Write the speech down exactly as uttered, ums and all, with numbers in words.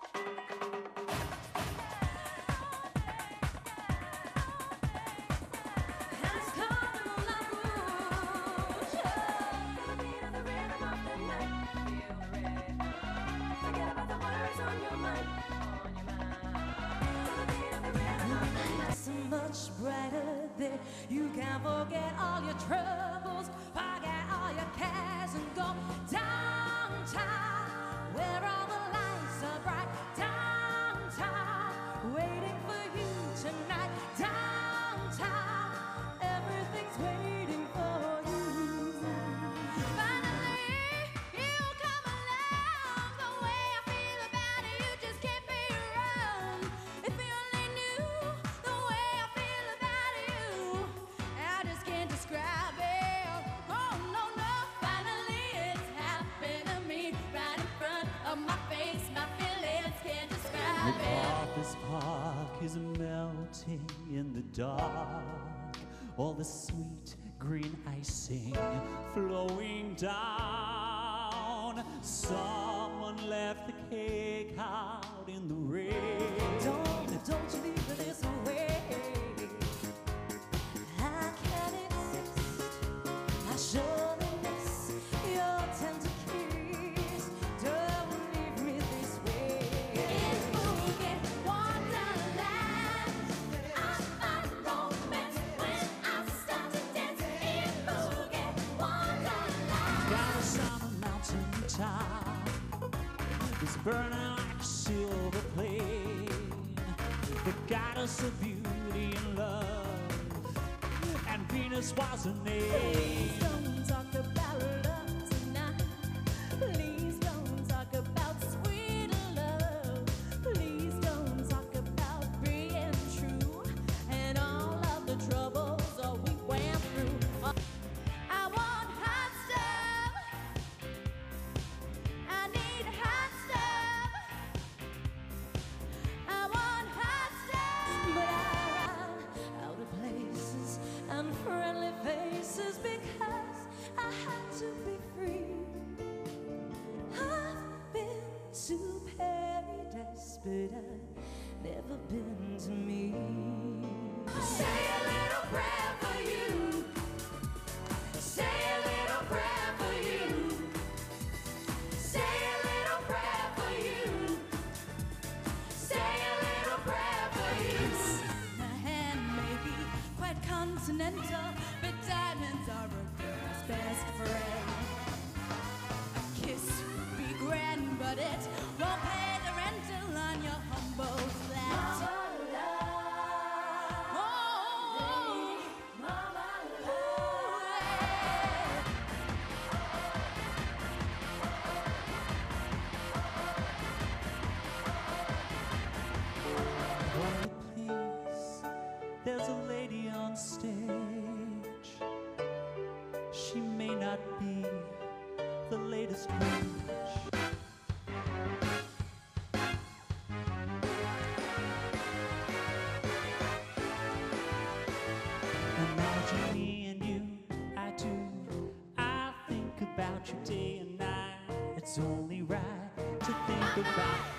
Much brighter there. You can forget all your troubles, forget all your cares, and go downtown where all the lights are bright. Downtown, waiting for you tonight. Downtown, everything's waiting for you. Finally, you come along. The way I feel about it, you just can't be wrong. If you only knew the way I feel about you, I just can't describe it. Oh no, no, finally it's happened to me right in front of my face. My feelings can't describe The it. office park is melting in the dark. All the sweet green icing flowing down. Someone left the cake out in the rain. Don't, don't you leave this way. I can't exist. I surely miss your tender kiss. Don't leave me this way. It's Boogie Wonderland. I find romance when I start to dance in Boogie Wonderland. Got us on a mountain top. It's burning like a silver plane. The goddess of beauty and love, and Venus was her name. Please don't talk about love tonight. Please don't talk about sweet love. Please don't talk about being true and all of the troubles that we went through. I want hot stuff. I need hot stuff. I want hot stuff. But I run out of places and friendly faces because I had to be free. I've been to paradise, but I've never been to me. Say a little prayer for you. Say a little prayer for you. Say a little prayer for you. Say a little prayer for you. My hand may be quite continental, but diamonds are a girl's best friend. A kiss would be grand, but it won't pay the rental on your humble flat. Mama love, oh, Mama Please, there's a lady on stage. She may not be the latest rage. Imagine me and you, I do. I think about you day and night. It's only right to think about